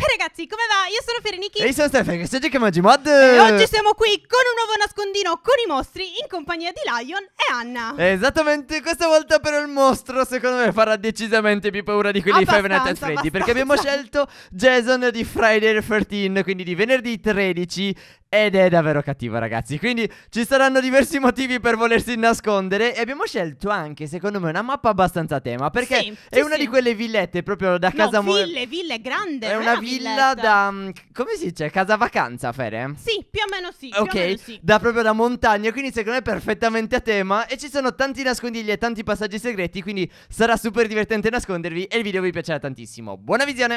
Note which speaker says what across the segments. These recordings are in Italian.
Speaker 1: Ragazzi, come va? Io sono Fereniki
Speaker 2: E io sono Stefano, che oggi chiamo Gmod.
Speaker 1: e oggi siamo qui con un nuovo nascondino con i mostri in compagnia di Lion e Anna.
Speaker 2: Esattamente, questa volta però il mostro secondo me farà decisamente più paura di quelli di Five Nights at Freddy, perché abbiamo scelto Jason di Friday the 13th, quindi di venerdì 13. Ed è davvero cattivo, ragazzi. Quindi ci saranno diversi motivi per volersi nascondere. E abbiamo scelto anche, secondo me, una mappa abbastanza a tema, perché
Speaker 1: Sì,
Speaker 2: è
Speaker 1: sì,
Speaker 2: una
Speaker 1: sì.
Speaker 2: di quelle villette proprio da casa.
Speaker 1: Ville, grande.
Speaker 2: È
Speaker 1: non
Speaker 2: una villa
Speaker 1: villetta.
Speaker 2: da come si dice? Casa vacanza, Fere?
Speaker 1: Sì, più o meno sì. Più o
Speaker 2: Ok,
Speaker 1: meno sì.
Speaker 2: proprio da montagna, quindi secondo me è perfettamente a tema. E ci sono tanti nascondigli e tanti passaggi segreti, quindi sarà super divertente nascondervi e il video vi piacerà tantissimo. Buona visione!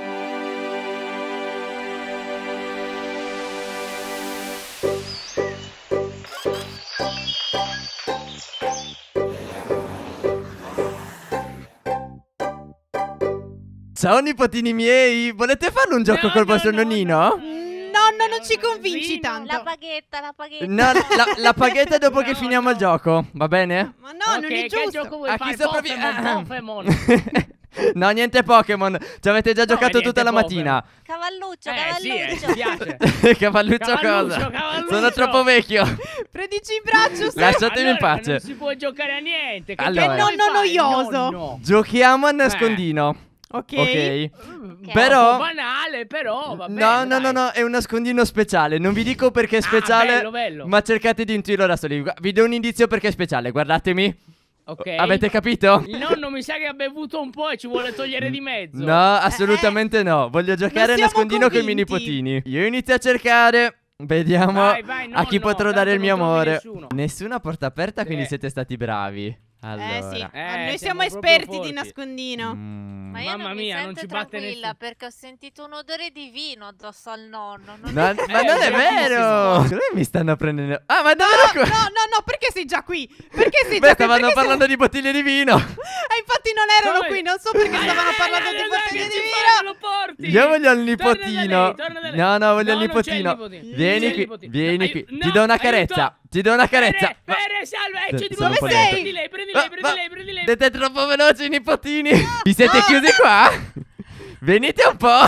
Speaker 2: Ciao nipotini miei, volete farlo un gioco col vostro nonnino?
Speaker 1: Nonno, non ci convinci tanto.
Speaker 3: La paghetta.
Speaker 2: No, la paghetta dopo che finiamo il gioco, va bene?
Speaker 1: Ma no, non è
Speaker 4: Che
Speaker 1: giusto.
Speaker 4: gioco vuoi
Speaker 2: A
Speaker 4: fare?
Speaker 2: chi sopravvi-
Speaker 4: Pokémon.
Speaker 2: No, niente Pokémon, ci avete già giocato
Speaker 4: niente
Speaker 2: tutta la
Speaker 4: Pokémon.
Speaker 2: mattina.
Speaker 3: Cavalluccio,
Speaker 4: Sì,
Speaker 3: cavalluccio.
Speaker 4: mi piace.
Speaker 2: Cavalluccio cosa?
Speaker 4: Cavalluccio.
Speaker 2: Sono troppo vecchio.
Speaker 1: Prendici in braccio,
Speaker 2: Lascia- Lasciatemi in
Speaker 4: Allora,
Speaker 2: pace.
Speaker 4: Non si può giocare a niente. Che
Speaker 2: Allora.
Speaker 4: cazzo vuoi
Speaker 1: Nonno
Speaker 4: fare?
Speaker 1: noioso.
Speaker 4: Nonno.
Speaker 2: Giochiamo a nascondino.
Speaker 1: Ok.
Speaker 2: Ok.
Speaker 3: Che
Speaker 2: Però
Speaker 4: Un po' banale, però va bene.
Speaker 2: no,
Speaker 4: dai.
Speaker 2: no, è un nascondino speciale. Non vi dico perché è speciale,
Speaker 4: bello.
Speaker 2: ma cercate di intuirlo da soli. Vi do un indizio perché è speciale, guardatemi.
Speaker 4: Ok.
Speaker 2: Avete capito?
Speaker 4: Il nonno mi sa che ha bevuto un po' e ci vuole togliere di mezzo.
Speaker 2: No, assolutamente no. Voglio giocare a
Speaker 1: siamo
Speaker 2: nascondino con i miei
Speaker 1: convinti.
Speaker 2: nipotini. Io inizio a cercare. Vediamo
Speaker 4: Vai,
Speaker 2: a chi
Speaker 4: nonno,
Speaker 2: potrò dare il
Speaker 4: tanto
Speaker 2: mio
Speaker 4: non trovi
Speaker 2: amore.
Speaker 4: nessuno.
Speaker 2: Nessuna porta aperta, quindi siete stati bravi. Allora.
Speaker 1: Sì, ma
Speaker 4: Eh,
Speaker 1: noi
Speaker 4: siamo
Speaker 1: siamo
Speaker 4: proprio
Speaker 1: esperti di
Speaker 4: forti.
Speaker 1: nascondino.
Speaker 3: Ma io
Speaker 4: Mamma
Speaker 3: non mi
Speaker 4: mia, non
Speaker 3: sento
Speaker 4: ci batte
Speaker 3: tranquilla
Speaker 4: nessuno.
Speaker 3: perché ho sentito un odore di vino addosso al nonno. Non
Speaker 2: Ma
Speaker 3: è-
Speaker 2: non è vero!
Speaker 4: bellissimo.
Speaker 2: Secondo me mi stanno prendendo. Ah, ma davvero qua?
Speaker 1: No, perché sei già qui? Perché sei
Speaker 2: Beh,
Speaker 1: già qui?
Speaker 2: stavano
Speaker 1: Perché
Speaker 2: parlando di bottiglie di vino.
Speaker 1: infatti non erano
Speaker 4: Come?
Speaker 1: qui, non so perché stavano parlando di bottiglie di vino.
Speaker 4: Lo porti.
Speaker 2: Io voglio il
Speaker 4: Torna
Speaker 2: nipotino.
Speaker 4: da lei.
Speaker 2: No, voglio il
Speaker 4: No, non c'è
Speaker 2: nipotino.
Speaker 4: nipotino.
Speaker 2: Vieni
Speaker 4: Non c'è
Speaker 2: qui,
Speaker 4: il nipotino.
Speaker 2: vieni qui.
Speaker 4: No,
Speaker 2: Ti do una carezza.
Speaker 4: aiuto.
Speaker 2: Ti do una carezza.
Speaker 4: Pere, salve. C'è di
Speaker 2: Sono
Speaker 4: nuovo.
Speaker 2: un po' lento.
Speaker 4: Prendi lei, prendi lei.
Speaker 2: Siete troppo veloci, nipotini. Vi siete chiusi qua? Venite un po'.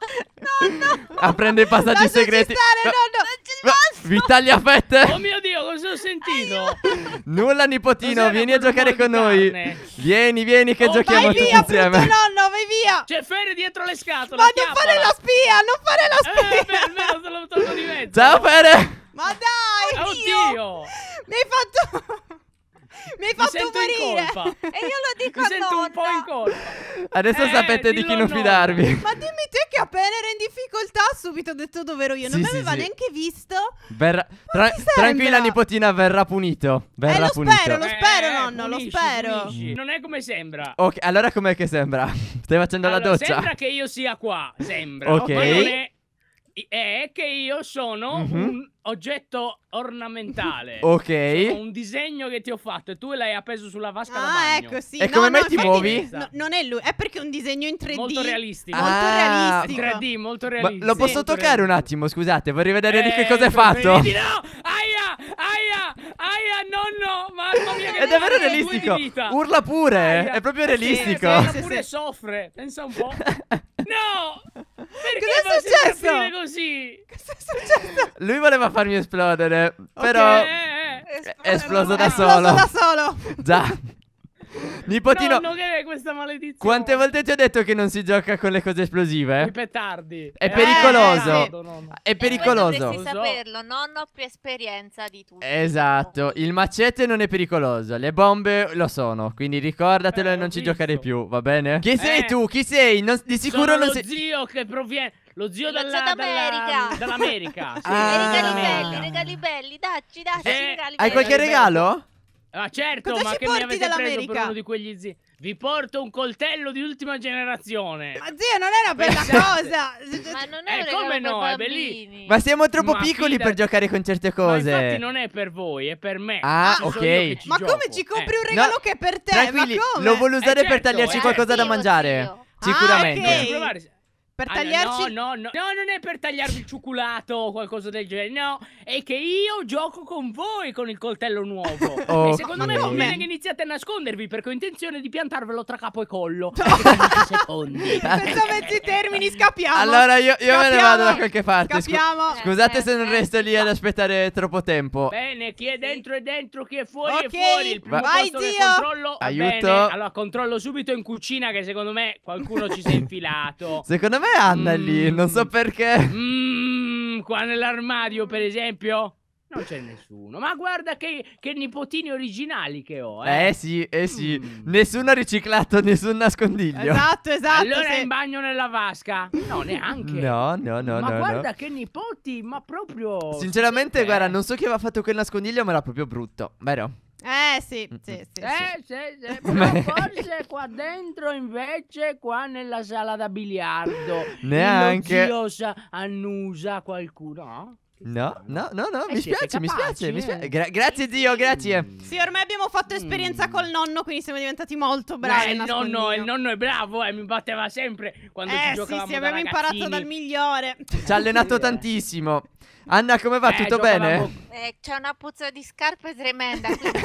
Speaker 2: A prendere i passaggi
Speaker 1: Lasciaci
Speaker 2: segreti.
Speaker 1: stare, nonno.
Speaker 2: Ma- Vi taglia a fette?
Speaker 4: Oh mio Dio, cosa ho sentito?
Speaker 2: Nulla, nipotino.
Speaker 4: Cos'era
Speaker 2: Vieni a
Speaker 4: quel
Speaker 2: giocare
Speaker 4: rumore
Speaker 2: con
Speaker 4: di
Speaker 2: noi.
Speaker 4: carne?
Speaker 2: Vieni che
Speaker 4: Oh,
Speaker 2: giochiamo
Speaker 1: Vai
Speaker 2: tutti
Speaker 1: via, brutto
Speaker 2: insieme.
Speaker 1: nonno, vai via.
Speaker 4: C'è Fere dietro le scatole.
Speaker 1: Ma non fare la spia, non fare la spia.
Speaker 4: Almeno te lo tolgo di mezzo.
Speaker 2: Ciao, Fere.
Speaker 1: Ma dai,
Speaker 4: Oddio.
Speaker 1: mi hai fatto mi hai
Speaker 4: Mi
Speaker 1: fatto
Speaker 4: sento in
Speaker 1: morire.
Speaker 4: colpa.
Speaker 3: E io lo dico
Speaker 4: Mi
Speaker 3: a
Speaker 4: sento un po' in
Speaker 3: nonna.
Speaker 4: colpa.
Speaker 2: Adesso sapete di chi
Speaker 4: dillo
Speaker 2: non
Speaker 4: a nonna.
Speaker 2: fidarvi.
Speaker 1: Ma dimmi te che appena ero in difficoltà subito ho detto dove ero io. Non
Speaker 2: Sì,
Speaker 1: mi
Speaker 2: sì,
Speaker 1: aveva
Speaker 2: sì.
Speaker 1: neanche visto.
Speaker 2: Verrà,
Speaker 1: ti sembra?
Speaker 2: tranquilla nipotina, verrà punito. Verrà
Speaker 1: lo
Speaker 2: punito.
Speaker 1: spero, lo spero, nonno, lo
Speaker 4: punisci,
Speaker 1: spero.
Speaker 4: punisci. Non è come sembra.
Speaker 2: Ok, allora com'è che sembra? Stai facendo la
Speaker 4: Allora,
Speaker 2: doccia?
Speaker 4: sembra che io sia qua, sembra.
Speaker 2: Ok.
Speaker 4: Ma non è che io sono
Speaker 2: Mhm.
Speaker 4: un oggetto ornamentale.
Speaker 2: Ok.
Speaker 4: Sono un disegno che ti ho fatto e tu l'hai appeso sulla vasca da
Speaker 1: Ah,
Speaker 4: bagno.
Speaker 1: ecco, sì.
Speaker 2: E
Speaker 1: No,
Speaker 2: come
Speaker 1: no,
Speaker 2: mai ti
Speaker 1: infatti
Speaker 2: muovi?
Speaker 1: non è lui, è perché è un disegno in 3D.
Speaker 4: Molto realistico.
Speaker 1: Molto
Speaker 2: Ah,
Speaker 1: realistico.
Speaker 4: 3D, molto
Speaker 2: Ma
Speaker 4: realistico.
Speaker 2: lo posso
Speaker 4: Molto
Speaker 2: toccare un
Speaker 4: realistico.
Speaker 2: attimo? Scusate, vorrei vedere di che cosa è fatto.
Speaker 4: Vedi, no! Aia, nonno! Mamma mia, che
Speaker 2: È davvero
Speaker 4: male,
Speaker 2: realistico.
Speaker 4: due di vita.
Speaker 2: Urla pure.
Speaker 4: Aia.
Speaker 2: È proprio
Speaker 4: Sì,
Speaker 2: realistico.
Speaker 4: sì, pure soffre. Pensa un po'. No! Perché
Speaker 1: Cos'è
Speaker 4: fai sempre
Speaker 1: successo?
Speaker 4: finire così?
Speaker 1: Cosa è successo?
Speaker 2: Lui voleva farmi esplodere. Però è esploso da
Speaker 1: È esploso
Speaker 2: solo.
Speaker 1: da solo.
Speaker 2: Già. Nipotino,
Speaker 4: Nonno, che è questa maledizione?
Speaker 2: quante volte ti ho detto che non si gioca con le cose esplosive?
Speaker 4: I petardi.
Speaker 2: È pericoloso.
Speaker 4: petardo, nonno.
Speaker 2: È
Speaker 3: E voi
Speaker 2: pericoloso.
Speaker 3: dovresti
Speaker 4: Lo so.
Speaker 3: saperlo, nonno ha più esperienza di tutti.
Speaker 2: Esatto, il macete non è pericoloso, le bombe lo sono, quindi ricordatelo e
Speaker 4: ho
Speaker 2: non ci
Speaker 4: visto.
Speaker 2: giocare più, va bene? Chi sei tu? Chi sei? Di sicuro
Speaker 4: Sono
Speaker 2: non
Speaker 4: lo
Speaker 2: sei...
Speaker 4: zio che proviene. Lo zio
Speaker 3: Lo zio
Speaker 4: dall'America.
Speaker 3: d'America.
Speaker 4: Sì,
Speaker 2: Ah.
Speaker 3: Regali belli, dacci,
Speaker 4: Sì.
Speaker 3: regali
Speaker 2: Hai
Speaker 3: belli.
Speaker 2: qualche regalo?
Speaker 4: Ah, certo,
Speaker 1: Cosa
Speaker 4: ma
Speaker 1: ci
Speaker 4: che mi
Speaker 1: porti
Speaker 4: avete preso per
Speaker 1: dall'America?
Speaker 4: uno di quegli zii? Vi porto un coltello di ultima generazione.
Speaker 1: Ma zio, non è una bella
Speaker 4: Pensate.
Speaker 1: cosa.
Speaker 3: Ma non è un regalo
Speaker 4: come
Speaker 3: per
Speaker 4: no, è
Speaker 3: bambini.
Speaker 2: Ma siamo troppo
Speaker 4: Ma
Speaker 2: piccoli per
Speaker 4: fidati.
Speaker 2: giocare con certe
Speaker 4: Ma
Speaker 2: cose.
Speaker 4: infatti non è per voi, è per me.
Speaker 2: Ah,
Speaker 4: Ci sono
Speaker 2: ok.
Speaker 4: io che ci
Speaker 1: Ma
Speaker 4: gioco.
Speaker 1: come ci compri un regalo
Speaker 2: No,
Speaker 1: che è per te?
Speaker 2: Tranquilli,
Speaker 1: Ma come?
Speaker 2: lo vuole usare per
Speaker 4: certo,
Speaker 2: tagliarci
Speaker 4: è
Speaker 2: qualcosa da
Speaker 3: zio,
Speaker 2: mangiare.
Speaker 3: zio.
Speaker 2: Sicuramente.
Speaker 1: Ah, ok.
Speaker 4: Vuoi provare?
Speaker 1: Per tagliarci...
Speaker 4: No, non è per tagliarvi il cioccolato o qualcosa del genere. No, è che io gioco con voi con il coltello nuovo. E secondo me conviene che iniziate a nascondervi, perché ho intenzione di piantarvelo tra capo e collo. 15 secondi.
Speaker 1: Senza mezzi termini, scappiamo.
Speaker 2: Allora io me ne vado da qualche parte.
Speaker 1: Scappiamo.
Speaker 2: Scusate se non resto lì ad aspettare troppo tempo.
Speaker 4: Bene, chi è dentro è dentro, chi è fuori
Speaker 1: Ok,
Speaker 4: è fuori. Il primo
Speaker 1: vai,
Speaker 4: posto che
Speaker 1: zio.
Speaker 4: controllo. Va
Speaker 2: Aiuto.
Speaker 4: bene, allora controllo subito in cucina, che secondo me qualcuno ci si è infilato.
Speaker 2: Secondo me Anna è lì, non so perché.
Speaker 4: Qua nell'armadio, per esempio, non c'è nessuno. Ma guarda che nipotini originali che ho,
Speaker 2: Sì. Nessuno ha riciclato nessun nascondiglio.
Speaker 1: Esatto.
Speaker 4: Allora è
Speaker 1: se-
Speaker 4: in bagno nella vasca? No, neanche.
Speaker 2: No.
Speaker 4: Ma guarda che nipoti, ma proprio...
Speaker 2: Sinceramente, guarda, non so chi aveva fatto quel nascondiglio, ma era proprio brutto, vero?
Speaker 1: sì.
Speaker 4: Però forse qua dentro invece, qua nella sala da biliardo,
Speaker 2: Neanche.
Speaker 4: lo zio annusa qualcuno.
Speaker 2: No, mi
Speaker 4: siete
Speaker 2: spiace, mi
Speaker 4: capaci,
Speaker 2: spiace. Grazie zio, grazie.
Speaker 1: Sì, ormai abbiamo fatto esperienza col nonno, quindi siamo diventati molto bravi.
Speaker 4: il nonno è bravo, mi batteva sempre quando ci giocavamo
Speaker 1: sì, abbiamo
Speaker 4: da
Speaker 1: imparato
Speaker 4: ragazzini.
Speaker 1: dal migliore.
Speaker 2: Ci ha allenato tantissimo. Anna, come va? Tutto
Speaker 4: giocavamo-
Speaker 2: bene?
Speaker 3: C'è una puzza di scarpe tremenda. Quindi...
Speaker 1: Mi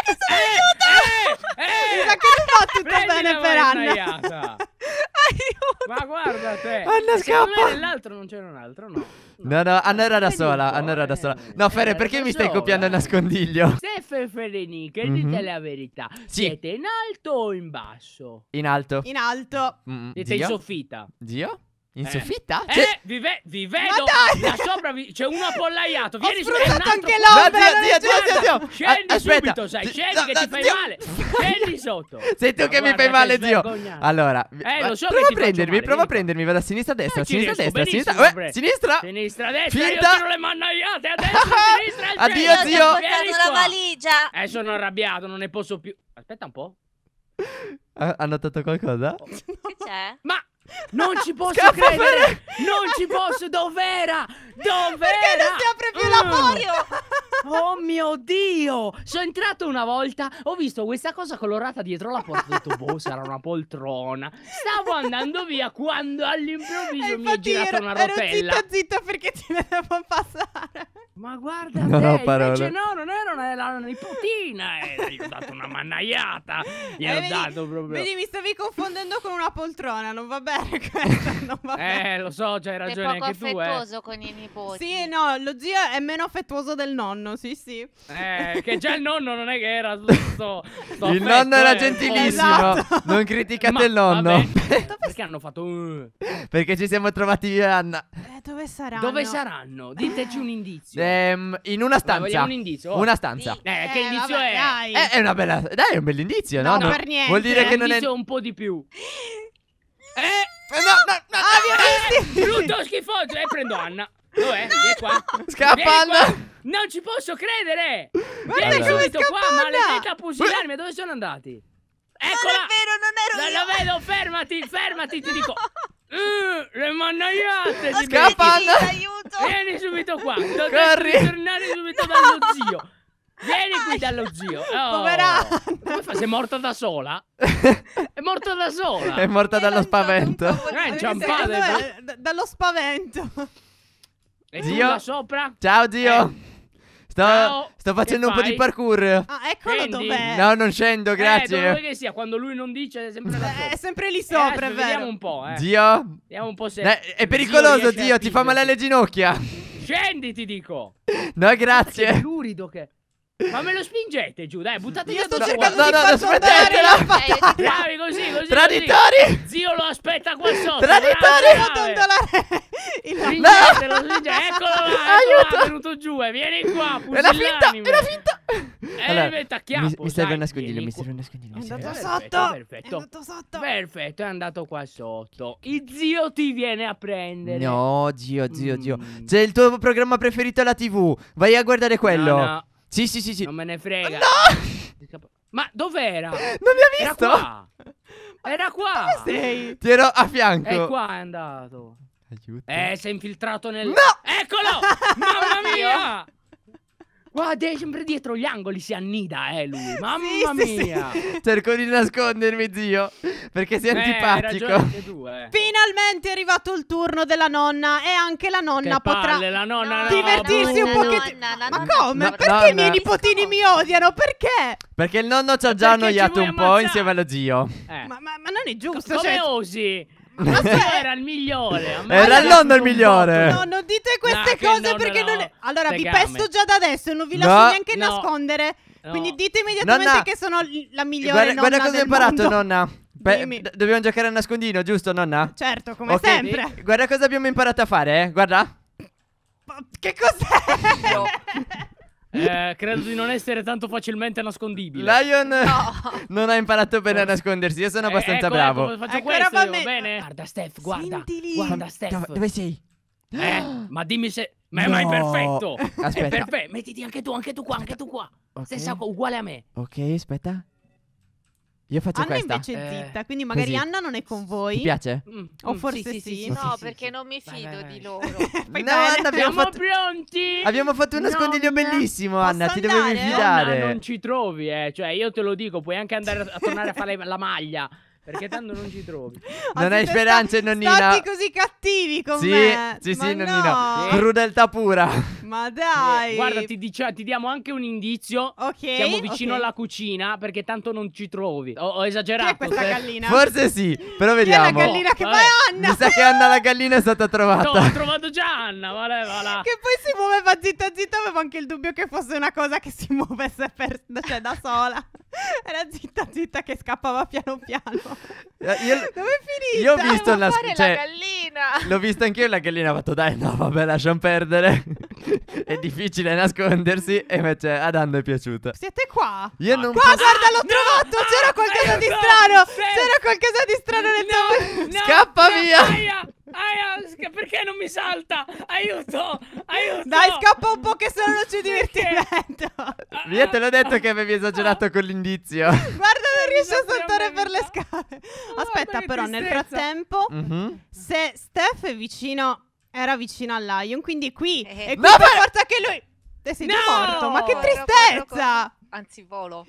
Speaker 1: sa che non va tutto
Speaker 4: Prendi
Speaker 1: bene
Speaker 4: la
Speaker 1: per Anna.
Speaker 4: manaiata.
Speaker 1: Aiuto.
Speaker 4: Ma guarda te.
Speaker 2: Anna,
Speaker 4: Secondo me
Speaker 2: scappa.
Speaker 4: nell'altro non c'era un altro, no.
Speaker 2: No, Anna era da
Speaker 4: Vedi un
Speaker 2: sola.
Speaker 4: po',
Speaker 2: Anna era da sola.
Speaker 4: eh.
Speaker 2: No, Fere,
Speaker 4: Era
Speaker 2: perché
Speaker 4: da
Speaker 2: mi stai
Speaker 4: sola.
Speaker 2: copiando il nascondiglio?
Speaker 4: Stefano e Fereniche,
Speaker 2: Mhm.
Speaker 4: dite la verità.
Speaker 2: Sì.
Speaker 4: Siete in alto o in basso?
Speaker 2: In alto.
Speaker 1: In alto.
Speaker 4: Siete in
Speaker 2: Zio?
Speaker 4: soffitta.
Speaker 2: Zio? In
Speaker 4: Eh.
Speaker 2: soffitta? Cioè,
Speaker 4: Vi vedo
Speaker 1: dai!
Speaker 4: là sopra, c'è uno appollaiato. Vieni su, è un
Speaker 1: sfruttato
Speaker 4: altro
Speaker 1: anche
Speaker 4: qua.
Speaker 2: No,
Speaker 1: l'ombra.
Speaker 2: zio.
Speaker 4: Scendi
Speaker 2: Aspetta.
Speaker 4: subito, sai, scendi che ti fai
Speaker 2: zio.
Speaker 4: male. Scendi sotto.
Speaker 2: Sei tu
Speaker 4: Ma
Speaker 2: che mi
Speaker 4: guarda
Speaker 2: fai male, zio.
Speaker 4: svergognato.
Speaker 2: Allora,
Speaker 4: lo so
Speaker 2: prova
Speaker 4: che ti
Speaker 2: a
Speaker 4: faccio
Speaker 2: prendermi,
Speaker 4: male,
Speaker 2: prova a
Speaker 4: vieni qua.
Speaker 2: prendermi. Vado a sinistra, a destra,
Speaker 4: Ci
Speaker 2: sinistra,
Speaker 4: riesco
Speaker 2: destra, sinistra.
Speaker 4: benissimo, bre.
Speaker 2: Sinistra.
Speaker 4: Sinistra, destra,
Speaker 2: Finta.
Speaker 4: io tiro le manaiate a destra, a sinistra, al
Speaker 2: Addio,
Speaker 4: centro.
Speaker 2: zio.
Speaker 3: Ho
Speaker 4: Vieni
Speaker 3: portato la
Speaker 4: qua.
Speaker 3: valigia.
Speaker 4: Sono arrabbiato, non ne posso più. Aspetta un po'.
Speaker 2: Ha notato qualcosa?
Speaker 3: Che c'è?
Speaker 4: Ma non ci posso
Speaker 2: Scappa,
Speaker 4: credere! Non ci posso! Dov'era? Dov'era?
Speaker 1: Perché non si apre più la porta?
Speaker 4: Oh mio Dio! Sono entrato una volta, ho visto questa cosa colorata dietro la porta, ho detto, boh, sarà una poltrona. Stavo andando via quando all'improvviso mi è girata una rotella.
Speaker 1: Ero zitto perché ti vedevo passare.
Speaker 4: Ma guarda
Speaker 2: Non
Speaker 4: te,
Speaker 2: ho parole.
Speaker 4: invece no, non era la nipotina, gli ho dato una manaiata, gli ho
Speaker 1: vedi,
Speaker 4: dato proprio...
Speaker 1: Vedi, mi stavi confondendo con una poltrona, non va bene questo, non va bene.
Speaker 4: Lo so, c'hai
Speaker 3: Sei
Speaker 4: ragione
Speaker 3: poco
Speaker 4: anche tu,
Speaker 3: affettuoso con i nipoti.
Speaker 1: Sì, no, lo zio è meno affettuoso del nonno, sì.
Speaker 4: Che già il nonno non è che era sto
Speaker 2: Il
Speaker 4: affetto,
Speaker 2: nonno era
Speaker 4: un po'.
Speaker 2: gentilissimo.
Speaker 1: Esatto.
Speaker 2: Non criticate
Speaker 4: Ma,
Speaker 2: il nonno.
Speaker 4: vabbè, perché hanno fatto...
Speaker 2: Perché ci siamo trovati io e Anna.
Speaker 1: Dove saranno?
Speaker 4: Dove saranno? Diteci un indizio.
Speaker 2: In una stanza.
Speaker 4: vogliamo un indizio?
Speaker 2: Una stanza.
Speaker 3: Sì.
Speaker 4: Che indizio
Speaker 1: vabbè,
Speaker 4: è?
Speaker 1: Dai.
Speaker 2: È una bella. Dai, è un bell'indizio, no?
Speaker 1: No, per niente.
Speaker 2: Vuol dire che
Speaker 4: Un
Speaker 2: non è.
Speaker 4: indizio un po' di più.
Speaker 2: No.
Speaker 4: Brutto schifoso. Prendo Anna. Dov'è? Vieni qua.
Speaker 2: Scappa,
Speaker 4: Vieni qua.
Speaker 2: Anna.
Speaker 4: Non ci posso credere.
Speaker 1: Guarda
Speaker 4: Vieni
Speaker 2: come
Speaker 4: subito qua,
Speaker 1: scappa Anna.
Speaker 4: maledetta pusillanime. Dove sono andati? Eccola.
Speaker 3: Non è vero, non ero io.
Speaker 4: La vedo, fermati, ti dico. Le manaiate. ti
Speaker 2: Scappa,
Speaker 4: becchi.
Speaker 2: Anna.
Speaker 3: Aiuto.
Speaker 4: Vieni subito qua.
Speaker 2: Corri.
Speaker 4: Devi tornare subito dallo zio. Vieni qui dallo zio.
Speaker 1: Poverana.
Speaker 4: Come fa? Sei morta da sola? È morta da sola.
Speaker 2: È morta dallo spavento.
Speaker 4: inciampata.
Speaker 1: Dallo spavento.
Speaker 4: E tu
Speaker 2: Zio?
Speaker 4: là sopra?
Speaker 2: Ciao, zio.
Speaker 4: Ciao.
Speaker 2: Sto facendo
Speaker 4: Che
Speaker 2: un po' di
Speaker 4: fai?
Speaker 2: parkour.
Speaker 1: Ah, eccolo
Speaker 4: Scendi.
Speaker 1: dov'è.
Speaker 2: No, non scendo,
Speaker 4: Dove
Speaker 2: grazie.
Speaker 4: che sia, quando lui non dice è sempre là sopra.
Speaker 1: È sempre lì sopra,
Speaker 4: Adesso
Speaker 1: è
Speaker 4: vediamo
Speaker 1: vero.
Speaker 4: un po',
Speaker 2: Zio?
Speaker 4: Vediamo un po' se
Speaker 2: È pericoloso,
Speaker 4: riesce a
Speaker 2: zio. Ti fa male alle
Speaker 4: spingerti.
Speaker 2: ginocchia.
Speaker 4: Scendi, ti dico.
Speaker 2: No,
Speaker 4: Che
Speaker 2: grazie.
Speaker 4: lurido che... Ma me lo spingete giù, dai, buttate
Speaker 1: Io
Speaker 4: via
Speaker 1: sto
Speaker 4: tutto
Speaker 1: cercando
Speaker 4: qua.
Speaker 1: di far
Speaker 2: aspettatela.
Speaker 1: sondare la patata.
Speaker 4: Bravi, così.
Speaker 2: Traditori.
Speaker 4: Zio lo aspetta qua sotto.
Speaker 2: Traditori.
Speaker 1: Devo dondolare il
Speaker 4: Stringetelo, eccolo là,
Speaker 2: Aiuto.
Speaker 4: è venuto giù, vieni qua,
Speaker 2: È la finta,
Speaker 4: pusillanime.
Speaker 2: è la finta.
Speaker 4: Diventa chiappo,
Speaker 2: mi serve
Speaker 4: dai,
Speaker 2: un nascondiglio,
Speaker 4: vieni
Speaker 2: mi
Speaker 4: qua.
Speaker 2: serve un nascondiglio.
Speaker 1: È
Speaker 2: mi serve.
Speaker 1: andato
Speaker 4: Perfetto,
Speaker 1: sotto.
Speaker 4: perfetto.
Speaker 1: È andato sotto.
Speaker 4: Perfetto, è andato qua sotto. Il zio ti viene a prendere.
Speaker 2: No, zio.
Speaker 4: Mm.
Speaker 2: C'è il tuo programma preferito alla TV. Vai a guardare quello.
Speaker 4: No,
Speaker 2: Sì.
Speaker 4: non me ne frega.
Speaker 2: No!
Speaker 4: Ma dov'era?
Speaker 2: Non mi ha
Speaker 4: Era
Speaker 2: visto.
Speaker 4: qua. Era qua.
Speaker 1: Sei.
Speaker 2: Ti ero a fianco.
Speaker 4: E qua è andato.
Speaker 2: Aiuto.
Speaker 4: Si è infiltrato nel...
Speaker 2: No!
Speaker 4: Eccolo! Mamma mia! Guarda, è sempre dietro gli angoli, si annida, lui. Mamma
Speaker 1: Sì, sì,
Speaker 4: mia.
Speaker 2: Cerco di nascondermi, zio, perché sei
Speaker 4: Hai
Speaker 2: antipatico.
Speaker 4: ragione anche tu,
Speaker 1: Finalmente è arrivato il turno della nonna e anche la nonna
Speaker 4: Che
Speaker 1: potrà
Speaker 4: palle, la nonna, no,
Speaker 1: divertirsi un
Speaker 3: no,
Speaker 1: pochettino.
Speaker 3: nonna,
Speaker 1: Ma
Speaker 3: nonna,
Speaker 1: come?
Speaker 2: nonna.
Speaker 1: Perché i
Speaker 2: Nonna.
Speaker 1: miei nipotini mi odiano? Perché?
Speaker 2: Perché il nonno ci ha già
Speaker 4: Perché ci
Speaker 2: annoiato
Speaker 4: vuoi
Speaker 2: un po'
Speaker 4: ammazzare?
Speaker 2: insieme allo zio.
Speaker 1: Ma non è giusto.
Speaker 4: Come
Speaker 1: Cioè,
Speaker 4: osi? Era il migliore.
Speaker 2: Era il nonno il migliore.
Speaker 1: no, non dite queste
Speaker 4: che
Speaker 1: cose
Speaker 4: nonno
Speaker 1: perché
Speaker 4: no.
Speaker 1: non è... Allora, vi
Speaker 4: Tegame.
Speaker 1: pesto già da adesso e non vi
Speaker 2: No.
Speaker 1: lascio neanche
Speaker 4: No.
Speaker 1: nascondere.
Speaker 4: No.
Speaker 1: Quindi dite immediatamente
Speaker 2: Nonna.
Speaker 1: che sono la migliore
Speaker 2: Guarda,
Speaker 1: nonna
Speaker 2: guarda cosa
Speaker 1: del
Speaker 2: ho imparato,
Speaker 1: mondo.
Speaker 2: nonna.
Speaker 1: Dimmi.
Speaker 2: Dobbiamo giocare a nascondino, giusto, nonna?
Speaker 1: Certo, come
Speaker 2: Ok.
Speaker 1: sempre.
Speaker 2: Guarda cosa abbiamo imparato a fare, Guarda.
Speaker 1: Ma che cos'è?
Speaker 4: Credo di non essere tanto facilmente nascondibile.
Speaker 2: Lion non ha imparato bene a nascondersi. Io sono abbastanza bravo.
Speaker 4: Ecco, faccio
Speaker 1: Ecco,
Speaker 4: questo,
Speaker 1: eravamo-
Speaker 4: va bene? Guarda, Steph, guarda.
Speaker 1: Senti lì.
Speaker 4: Guarda, Steph.
Speaker 2: Dove sei?
Speaker 4: Ma dimmi se... Ma è
Speaker 2: No.
Speaker 4: perfetto.
Speaker 2: Aspetta.
Speaker 4: È perfetto. Mettiti anche tu qua.
Speaker 2: Ok.
Speaker 4: Stessa cosa, uguale a me.
Speaker 2: Ok, aspetta. Io faccio
Speaker 1: Anna
Speaker 2: questa.
Speaker 1: invece è zitta, quindi magari
Speaker 2: così.
Speaker 1: Anna non è con voi.
Speaker 2: Ti piace?
Speaker 1: O forse sì.
Speaker 3: No,
Speaker 2: sì,
Speaker 3: perché non mi
Speaker 4: Vai,
Speaker 3: fido
Speaker 4: vai,
Speaker 3: di
Speaker 4: vai.
Speaker 3: loro.
Speaker 1: Fai
Speaker 2: No,
Speaker 1: bene.
Speaker 2: Anna,
Speaker 4: Siamo pronti?
Speaker 2: abbiamo fatto un nascondiglio
Speaker 4: Nonna.
Speaker 2: bellissimo,
Speaker 1: Posso
Speaker 2: Anna. Ti dovevi
Speaker 1: andare?
Speaker 2: fidare.
Speaker 4: Nonna, non ci trovi, Cioè, io te lo dico, puoi anche andare a tornare a fare la maglia. Perché tanto non ci trovi.
Speaker 2: Non hai
Speaker 1: siete
Speaker 2: speranze, nonnina.
Speaker 1: stati così cattivi con
Speaker 2: Sì,
Speaker 1: me.
Speaker 2: sì,
Speaker 1: Ma
Speaker 2: sì, nonnina.
Speaker 1: no.
Speaker 2: Crudeltà pura.
Speaker 1: Ma dai.
Speaker 4: Guarda, ti diamo anche un indizio.
Speaker 1: Ok.
Speaker 4: Siamo vicino
Speaker 1: ok.
Speaker 4: alla cucina perché tanto non ci trovi. Ho
Speaker 1: Chi
Speaker 4: esagerato.
Speaker 1: è questa gallina?
Speaker 2: Forse sì, però
Speaker 1: Chi è la
Speaker 2: vediamo.
Speaker 1: gallina che
Speaker 4: Vabbè.
Speaker 1: va Anna?
Speaker 2: Mi sa che Anna la gallina è stata
Speaker 4: No,
Speaker 2: trovata.
Speaker 4: ho trovato già Anna. Va là.
Speaker 1: Che poi si muoveva zitta zitta, avevo anche il dubbio che fosse una cosa che si muovesse cioè da sola. Era zitta zitta che scappava piano piano.
Speaker 2: Io,
Speaker 1: Dove è finita?
Speaker 2: io ho visto
Speaker 3: Devo fare la
Speaker 2: cioè,
Speaker 3: gallina.
Speaker 2: l'ho visto anch'io e la gallina ha fatto dai no vabbè lasciamo perdere. È difficile nascondersi e invece ad Anna è piaciuta.
Speaker 1: Siete qua?
Speaker 2: Io non
Speaker 1: Qua, guarda, l'ho trovato! C'era qualcosa di
Speaker 4: No,
Speaker 1: strano!
Speaker 4: sì.
Speaker 1: C'era qualcosa di strano nel tuo...
Speaker 2: Scappa via!
Speaker 4: Perché non mi salta? Aiuto!
Speaker 1: Dai, scappa un po' che se no non ci divertimento.
Speaker 2: Via, te l'ho detto che avevi esagerato con l'indizio.
Speaker 1: Guarda, non riesce a
Speaker 4: mi sa
Speaker 1: saltare
Speaker 4: che
Speaker 1: per le
Speaker 4: mi sa.
Speaker 1: scale.
Speaker 4: Guarda
Speaker 1: Aspetta,
Speaker 4: che
Speaker 1: però, nel
Speaker 4: tristezza.
Speaker 1: frattempo,
Speaker 2: Mhm.
Speaker 1: se Steph è vicino, era vicino al Lion, quindi è qui. E qui
Speaker 2: No,
Speaker 1: per
Speaker 2: ma-
Speaker 1: forza che lui... sei già
Speaker 4: No!
Speaker 1: morto, ma che
Speaker 3: Corro,
Speaker 1: tristezza!
Speaker 3: Anzi, volo.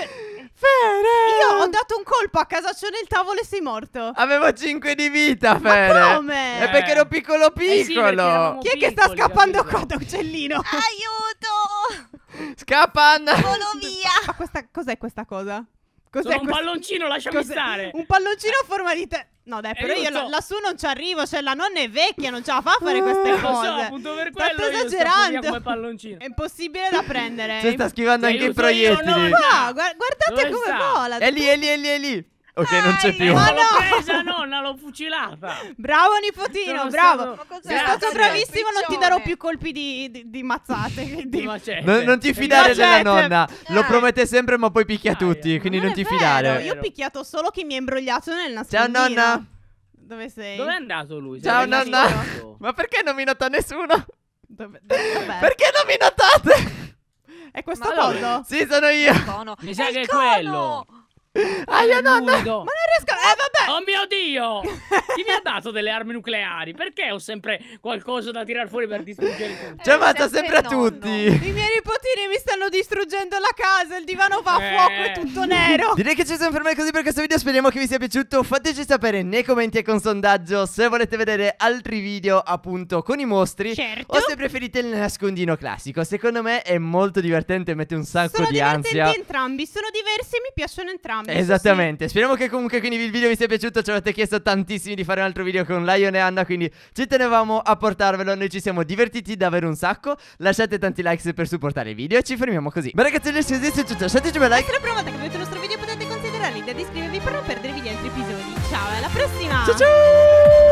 Speaker 1: Io ho dato un colpo a casaccio nel tavolo e sei morto.
Speaker 2: Avevo 5 di vita,
Speaker 1: Ma
Speaker 2: Fere.
Speaker 1: come?
Speaker 2: È perché ero piccolo
Speaker 4: sì, perché eravamo
Speaker 2: piccolo.
Speaker 1: Chi è che sta
Speaker 4: piccoli,
Speaker 1: scappando
Speaker 4: capito?
Speaker 1: qua da uccellino?
Speaker 3: Aiuto!
Speaker 2: Scappa, Anna.
Speaker 3: Volo via!
Speaker 1: Ma cos'è questa cosa?
Speaker 4: Sono un
Speaker 1: questa-
Speaker 4: palloncino, lasciami
Speaker 1: cos'è?
Speaker 4: stare.
Speaker 1: Un palloncino a forma di te. No, dai, però io
Speaker 4: Aiuto.
Speaker 1: lassù non ci arrivo. Cioè, la nonna è vecchia, non ce la fa a fare queste
Speaker 4: Lo so,
Speaker 1: cose.
Speaker 4: appunto per
Speaker 1: State
Speaker 4: quello io scappo via
Speaker 1: esagerando.
Speaker 4: come palloncino.
Speaker 1: È impossibile da prendere.
Speaker 2: Cioè, sta schivando
Speaker 4: Ti
Speaker 2: anche i
Speaker 4: aiuto io,
Speaker 2: proiettili.
Speaker 4: no?
Speaker 1: Guardate
Speaker 4: Dove
Speaker 1: come
Speaker 4: sta?
Speaker 1: vola.
Speaker 2: È lì, è lì, è lì, è lì. Ok, non c'è
Speaker 3: Dai,
Speaker 2: più.
Speaker 1: ma
Speaker 4: Non l'ho
Speaker 1: no.
Speaker 4: presa, nonna, l'ho fucilata.
Speaker 1: Bravo nipotino,
Speaker 4: Sono
Speaker 1: bravo.
Speaker 4: stato-
Speaker 3: Ma cos'è?
Speaker 1: Sei stato
Speaker 4: Grazie.
Speaker 1: bravissimo, non ti
Speaker 3: Piccione.
Speaker 1: darò più colpi di mazzate. Quindi...
Speaker 4: Di macete.
Speaker 2: Non ti fidare
Speaker 1: Macete.
Speaker 2: della nonna. Lo
Speaker 3: Dai.
Speaker 2: promette sempre, ma poi picchia
Speaker 4: Dai,
Speaker 2: tutti. Quindi
Speaker 1: Non
Speaker 2: non
Speaker 1: è
Speaker 2: ti
Speaker 1: vero,
Speaker 2: fidare.
Speaker 1: Io ho picchiato solo chi mi ha imbrogliato nel
Speaker 2: Ciao,
Speaker 1: nascondino.
Speaker 2: nonna.
Speaker 1: Dove sei?
Speaker 4: Dove è andato lui?
Speaker 2: Ciao,
Speaker 4: Sei
Speaker 2: nonna.
Speaker 4: nascosto?
Speaker 2: Ma perché non mi nota nessuno?
Speaker 1: Dov'è?
Speaker 2: Perché non mi notate?
Speaker 1: È questo
Speaker 3: Ma
Speaker 4: dove?
Speaker 1: coso?
Speaker 2: Sì, sono io.
Speaker 3: Cono.
Speaker 4: Mi sa
Speaker 3: È
Speaker 4: che
Speaker 3: il
Speaker 4: è quello.
Speaker 3: cono!
Speaker 2: Aia, nonna.
Speaker 4: Umido.
Speaker 1: Ma non riesco. Vabbè.
Speaker 4: Oh mio Dio! Chi mi ha dato delle armi nucleari? Perché ho sempre qualcosa da tirar fuori per distruggere tutto?
Speaker 2: Ci ammazza sempre a
Speaker 3: sempre nonno.
Speaker 2: tutti.
Speaker 1: I miei nipotini mi stanno distruggendo la casa. Il divano va a fuoco, è tutto nero.
Speaker 2: Direi che ci siamo fermati così per questo video. Speriamo che vi sia piaciuto. Fateci sapere nei commenti e con sondaggio se volete vedere altri video appunto con i mostri
Speaker 1: Certo.
Speaker 2: o se preferite il nascondino classico. Secondo me è molto divertente, mette un sacco
Speaker 1: Sono
Speaker 2: di
Speaker 1: divertenti
Speaker 2: ansia.
Speaker 1: entrambi. Sono diversi e mi piacciono entrambi.
Speaker 2: Esattamente. Speriamo che comunque quindi il video vi sia piaciuto. Ci avete chiesto tantissimi di fare un altro video con Lion e Anna, quindi ci tenevamo a portarvelo. Noi ci siamo divertiti davvero un sacco. Lasciate tanti likes per supportare il video e ci fermiamo così. Beh ragazzi, se vi è piaciuto lasciateci un bel like.
Speaker 1: Se è la prima volta che vedete il nostro video potete considerare l'idea di iscrivervi per non perdere i video altri episodi. Ciao, alla prossima.
Speaker 2: Ciao ciao.